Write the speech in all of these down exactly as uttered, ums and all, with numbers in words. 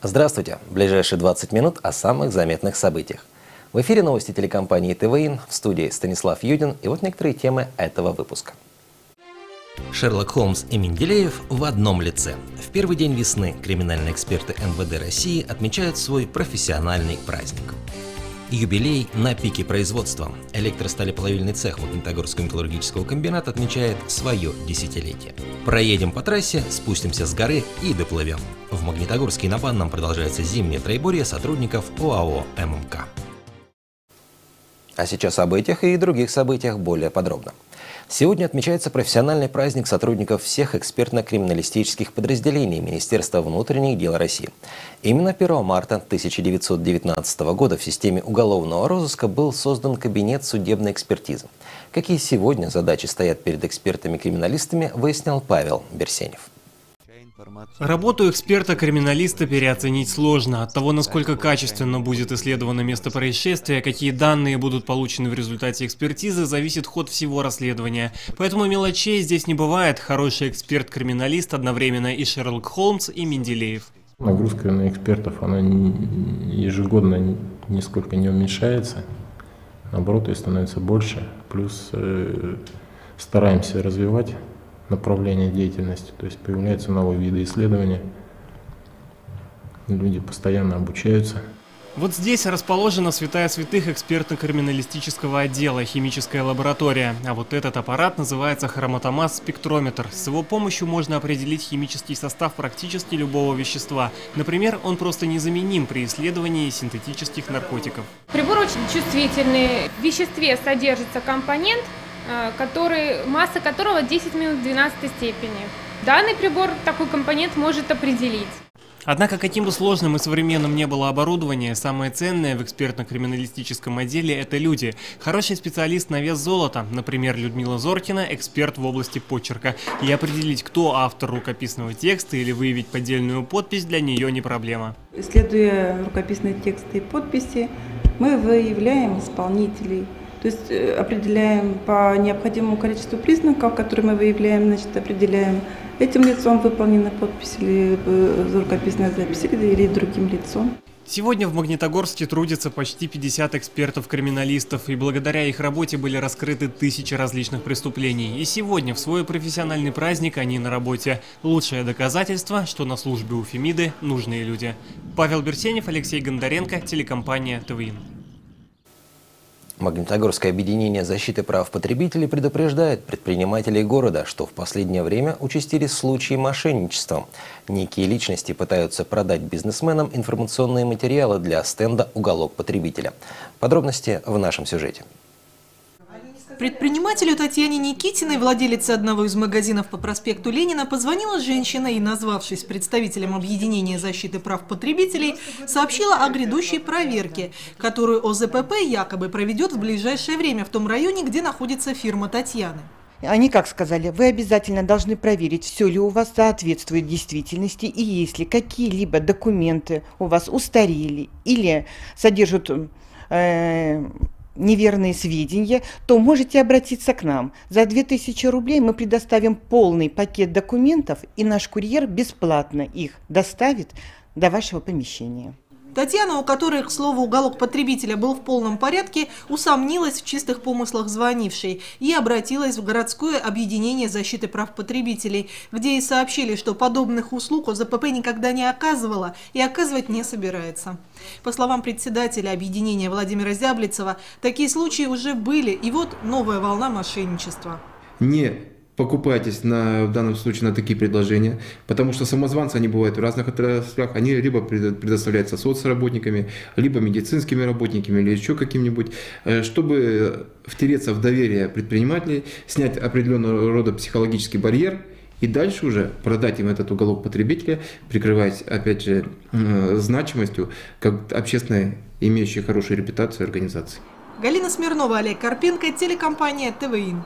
Здравствуйте! В ближайшие двадцать минут о самых заметных событиях. В эфире новости телекомпании ТВИН, в студии Станислав Юдин, и вот некоторые темы этого выпуска. Шерлок Холмс и Менделеев в одном лице. В первый день весны криминальные эксперты эн вэ дэ России отмечают свой профессиональный праздник. Юбилей на пике производства. Электросталеплавильный цех Магнитогорского металлургического комбината отмечает свое десятилетие. Проедем по трассе, спустимся с горы и доплывем. В Магнитогорске и на Банном продолжается зимнее троеборье сотрудников о а о эм эм ка. А сейчас об этих и других событиях более подробно. Сегодня отмечается профессиональный праздник сотрудников всех экспертно-криминалистических подразделений Министерства внутренних дел России. Именно первого марта тысяча девятьсот девятнадцатого года в системе уголовного розыска был создан кабинет судебной экспертизы. Какие сегодня задачи стоят перед экспертами-криминалистами, выяснял Павел Берсенев. Работу эксперта-криминалиста переоценить сложно. От того, насколько качественно будет исследовано место происшествия, какие данные будут получены в результате экспертизы, зависит ход всего расследования. Поэтому мелочей здесь не бывает. Хороший эксперт-криминалист одновременно и Шерлок Холмс, и Менделеев. Нагрузка на экспертов, она ежегодно нисколько не уменьшается. Наоборот, ее становится больше. Плюс э, стараемся развивать направление деятельности, то есть появляются новые виды исследования, люди постоянно обучаются. Вот здесь расположена святая святых экспертно-криминалистического отдела, химическая лаборатория. А вот этот аппарат называется хроматомаз-спектрометр. С его помощью можно определить химический состав практически любого вещества. Например, он просто незаменим при исследовании синтетических наркотиков. Прибор очень чувствительный. В веществе содержится компонент, который, масса которого десять минус двенадцатой степени. Данный прибор такой компонент может определить. Однако, каким бы сложным и современным не было оборудование, самое ценное в экспертно-криминалистическом отделе – это люди. Хороший специалист на вес золота, например, Людмила Зоркина, эксперт в области почерка. И определить, кто автор рукописного текста или выявить поддельную подпись для нее не проблема. Исследуя рукописные тексты и подписи, мы выявляем исполнителей. То есть определяем по необходимому количеству признаков, которые мы выявляем, значит, определяем, этим лицом выполнена подпись или рукописная запись, или другим лицом. Сегодня в Магнитогорске трудятся почти пятьдесят экспертов-криминалистов, и благодаря их работе были раскрыты тысячи различных преступлений. И сегодня в свой профессиональный праздник они на работе. Лучшее доказательство, что на службе у Фемиды нужные люди. Павел Берсенев, Алексей Гондаренко, телекомпания ТВИН. Магнитогорское объединение защиты прав потребителей предупреждает предпринимателей города, что в последнее время участились случаи мошенничества. Некие личности пытаются продать бизнесменам информационные материалы для стенда «Уголок потребителя». Подробности в нашем сюжете. Предпринимателю Татьяне Никитиной, владелице одного из магазинов по проспекту Ленина, позвонила женщина и, назвавшись представителем объединения защиты прав потребителей, сообщила о грядущей проверке, которую о зэ пэ пэ якобы проведет в ближайшее время в том районе, где находится фирма Татьяны. Они как сказали, вы обязательно должны проверить, все ли у вас соответствует действительности, и если какие-либо документы у вас устарели или содержат э, неверные сведения, то можете обратиться к нам. За две тысячи рублей мы предоставим полный пакет документов, и наш курьер бесплатно их доставит до вашего помещения. Татьяна, у которой, к слову, уголок потребителя был в полном порядке, усомнилась в чистых помыслах звонившей и обратилась в городское объединение защиты прав потребителей, где ей сообщили, что подобных услуг о зэ пэ пэ никогда не оказывала и оказывать не собирается. По словам председателя объединения Владимира Зяблицева, такие случаи уже были, и вот новая волна мошенничества. Не покупайтесь на, в данном случае на такие предложения, потому что самозванцы, они бывают в разных отраслях, они либо предоставляются соцработниками, либо медицинскими работниками, или еще каким-нибудь, чтобы втереться в доверие предпринимателей, снять определенного рода психологический барьер и дальше уже продать им этот уголок потребителя, прикрываясь, опять же, значимостью, как общественной, имеющей хорошую репутацию организации. Галина Смирнова, Олег Карпенко, телекомпания ТВИН.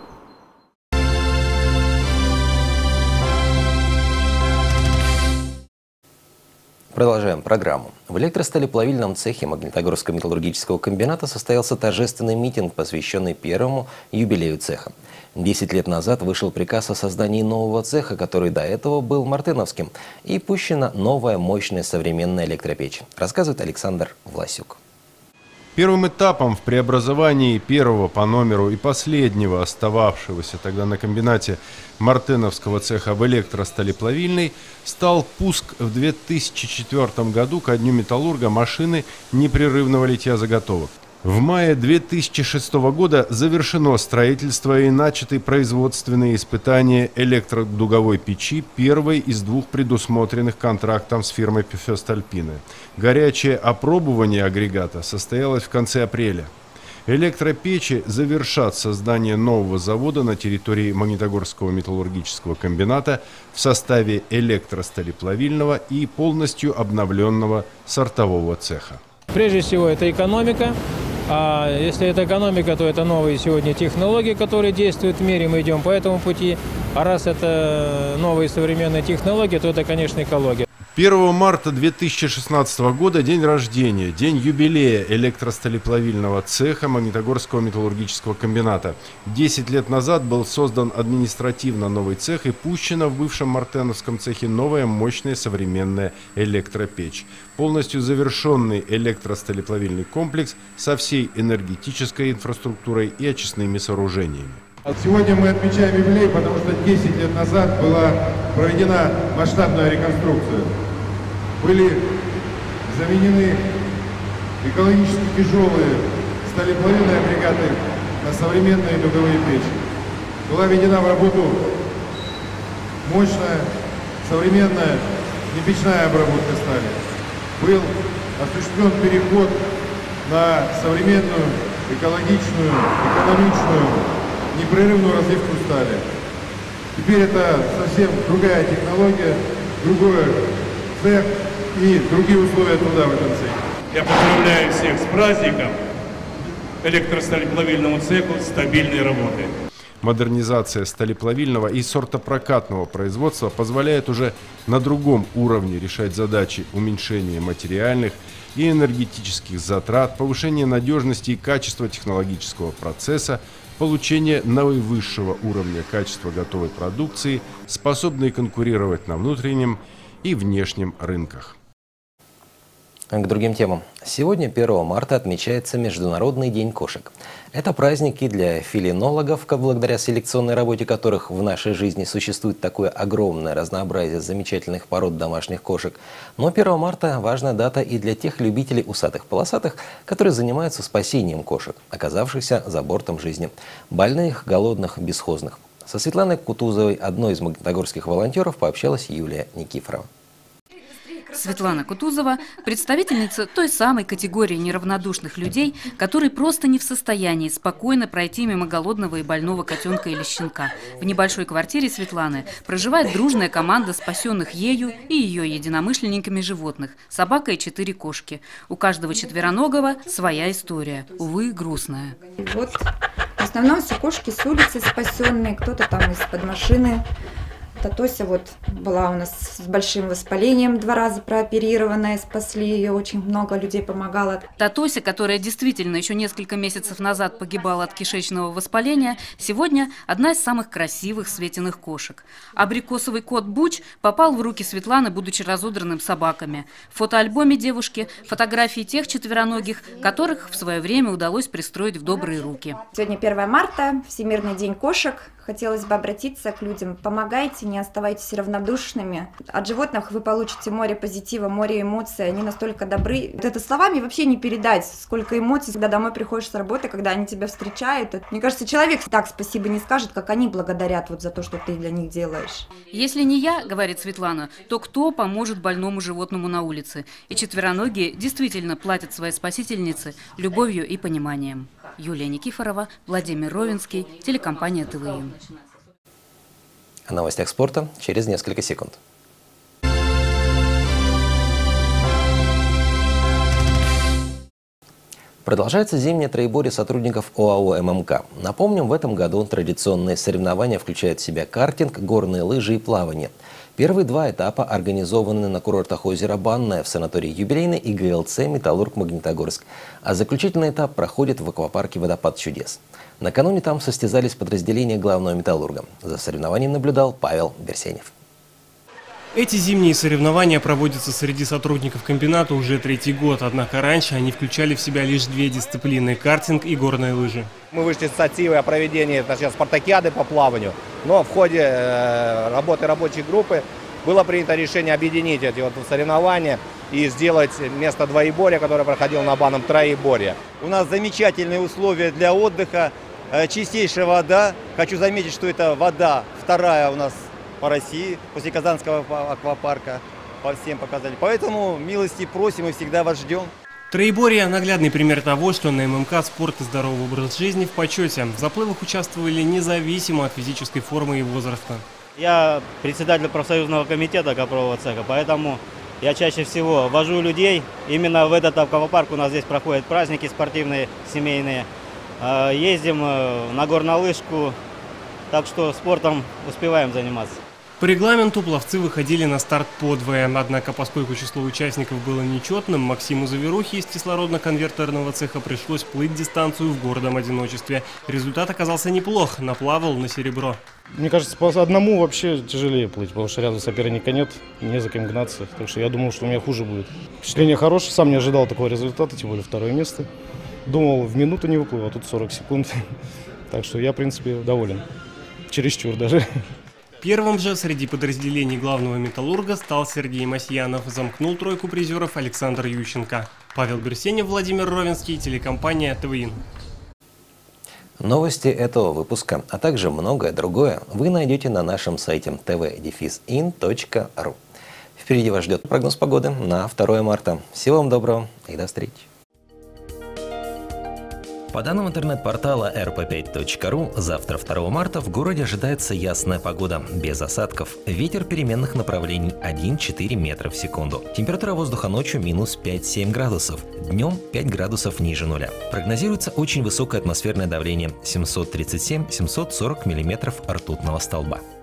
Продолжаем программу. В электросталеплавильном цехе Магнитогорского металлургического комбината состоялся торжественный митинг, посвященный первому юбилею цеха. Десять лет назад вышел приказ о создании нового цеха, который до этого был мартыновским, и пущена новая мощная современная электропечь, рассказывает Александр Власюк. Первым этапом в преобразовании первого по номеру и последнего остававшегося тогда на комбинате мартыновского цеха в электросталеплавильный стал пуск в две тысячи четвёртом году ко Дню металлурга машины непрерывного литья заготовок. В мае две тысячи шестого года завершено строительство и начаты производственные испытания электродуговой печи, первой из двух предусмотренных контрактом с фирмой Пюфестальпине. Горячее опробование агрегата состоялось в конце апреля. Электропечи завершат создание нового завода на территории Магнитогорского металлургического комбината в составе электросталеплавильного и полностью обновленного сортового цеха. Прежде всего, это экономика. А если это экономика, то это новые сегодня технологии, которые действуют в мире, мы идем по этому пути. А раз это новые современные технологии, то это, конечно, экология. первого марта две тысячи шестнадцатого года день рождения, день юбилея электросталеплавильного цеха Магнитогорского металлургического комбината. Десять лет назад был создан административно новый цех и пущена в бывшем мартеновском цехе новая мощная современная электропечь. Полностью завершенный электросталеплавильный комплекс со всей энергетической инфраструктурой и очистными сооружениями. Сегодня мы отмечаем юбилей, потому что десять лет назад была проведена масштабная реконструкция. Были заменены экологически тяжелые сталеплавильные агрегаты на современные дуговые печи. Была введена в работу мощная, современная непечная обработка стали. Был осуществлен переход на современную, экологичную, экономичную, непрерывную развивку стали. Теперь это совсем другая технология, другой цех и другие условия труда в этом цехе. Я поздравляю всех с праздником, электросталеплавильному цеху стабильной работы. Модернизация сталеплавильного и сортопрокатного производства позволяет уже на другом уровне решать задачи уменьшения материальных и энергетических затрат, повышения надежности и качества технологического процесса, получение наивысшего уровня качества готовой продукции, способной конкурировать на внутреннем и внешнем рынках. К другим темам. Сегодня, первого марта, отмечается Международный день кошек. Это праздники для фелинологов, благодаря селекционной работе которых в нашей жизни существует такое огромное разнообразие замечательных пород домашних кошек. Но первого марта важная дата и для тех любителей усатых-полосатых, которые занимаются спасением кошек, оказавшихся за бортом жизни. Больных, голодных, бесхозных. Со Светланой Кутузовой, одной из магнитогорских волонтеров, пообщалась Юлия Никифорова. Светлана Кутузова – представительница той самой категории неравнодушных людей, которые просто не в состоянии спокойно пройти мимо голодного и больного котенка или щенка. В небольшой квартире Светланы проживает дружная команда спасенных ею и ее единомышленниками животных – собака и четыре кошки. У каждого четвероногого своя история, увы, грустная. Вот в основном все кошки с улицы спасенные, кто-то там из-под машины. Тося вот была у нас с большим воспалением, два раза прооперированная, спасли ее, очень много людей помогало. Тося, которая действительно еще несколько месяцев назад погибала от кишечного воспаления, сегодня одна из самых красивых светиных кошек. Абрикосовый кот Буч попал в руки Светланы, будучи разодранным собаками. В фотоальбоме девушки фотографии тех четвероногих, которых в свое время удалось пристроить в добрые руки. Сегодня первое марта, Всемирный день кошек. Хотелось бы обратиться к людям. Помогайте, не оставайтесь равнодушными. От животных вы получите море позитива, море эмоций. Они настолько добры. Вот это словами вообще не передать, сколько эмоций, когда домой приходишь с работы, когда они тебя встречают. Мне кажется, человек так спасибо не скажет, как они благодарят вот за то, что ты для них делаешь. Если не я, говорит Светлана, то кто поможет больному животному на улице? И четвероногие действительно платят своей спасительнице любовью и пониманием. Юлия Никифорова, Владимир Ровенский, телекомпания ТВИ. О новостях спорта через несколько секунд. Продолжается зимнее троеборье сотрудников ОАО ММК. Напомним, в этом году традиционные соревнования включают в себя картинг, горные лыжи и плавание. Первые два этапа организованы на курортах озера Банное в санатории «Юбилейный» и ГЛЦ «Металлург» Магнитогорск, а заключительный этап проходит в аквапарке «Водопад чудес». Накануне там состязались подразделения главного «Металлурга». За соревнованием наблюдал Павел Берсенев. Эти зимние соревнования проводятся среди сотрудников комбината уже третий год, однако раньше они включали в себя лишь две дисциплины – картинг и горные лыжи. Мы вышли с инициативой о проведении точнее, спартакиады по плаванию, но в ходе э, работы рабочей группы было принято решение объединить эти вот соревнования и сделать вместо двоеборья, которое проходило на банном, троеборье. У нас замечательные условия для отдыха, э, чистейшая вода. Хочу заметить, что это вода вторая у нас по России, после Казанского аквапарка, по всем показателям. Поэтому милости просим и всегда вас ждем. Троеборье – наглядный пример того, что на ММК спорт и здоровый образ жизни в почете. В заплывах участвовали независимо от физической формы и возраста. Я председатель профсоюзного комитета Копрового цеха, поэтому я чаще всего вожу людей. Именно в этот аквапарк у нас здесь проходят праздники спортивные, семейные. Ездим на горнолыжку, так что спортом успеваем заниматься. По регламенту пловцы выходили на старт подвое, однако поскольку число участников было нечетным, Максиму Заверухе из кислородно-конвертерного цеха пришлось плыть дистанцию в гордом одиночестве. Результат оказался неплох, наплавал на серебро. Мне кажется, по одному вообще тяжелее плыть, потому что рядом соперника нет, не за кем гнаться. Так что я думал, что у меня хуже будет. Впечатление хорошее, сам не ожидал такого результата, тем более второе место. Думал, в минуту не выплыву, а тут сорок секунд. Так что я, в принципе, доволен. Чересчур даже. Первым же среди подразделений главного «Металлурга» стал Сергей Масьянов. Замкнул тройку призеров Александр Ющенко. Павел Берсенев, Владимир Ровенский, телекомпания ТВИН. Новости этого выпуска, а также многое другое вы найдете на нашем сайте тэ вэ ин точка ру. Впереди вас ждет прогноз погоды на второе марта. Всего вам доброго и до встречи. По данным интернет-портала эр пэ пять точка ру, завтра, второго марта, в городе ожидается ясная погода, без осадков. Ветер переменных направлений один-четыре метра в секунду. Температура воздуха ночью минус пять-семь градусов, днем пять градусов ниже нуля. Прогнозируется очень высокое атмосферное давление семьсот тридцать семь — семьсот сорок миллиметров ртутного столба.